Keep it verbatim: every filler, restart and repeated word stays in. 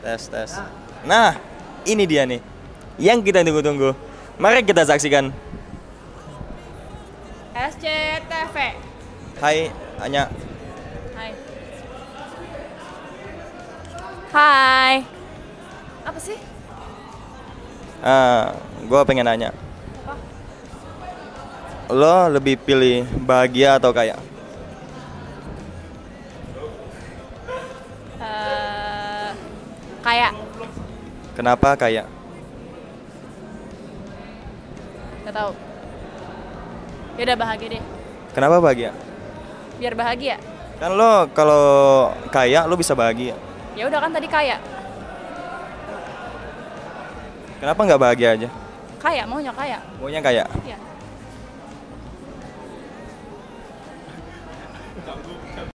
Tes, tes. Nah, ini dia nih yang kita tunggu-tunggu. Mari kita saksikan. S C T V. Hai, Anya. Hai. Hai. Apa sih? Ah, gue pengen nanya. Apa? Lo lebih pilih bahagia atau kaya? Eh, kayak Kenapa kaya? nggak tahu. Ya udah bahagia deh. Kenapa bahagia? Biar bahagia. Kan lo kalau kaya lo bisa bahagia. Ya udah kan tadi kaya. Kenapa nggak bahagia aja? Kaya maunya kaya. Maunya kaya. Iya.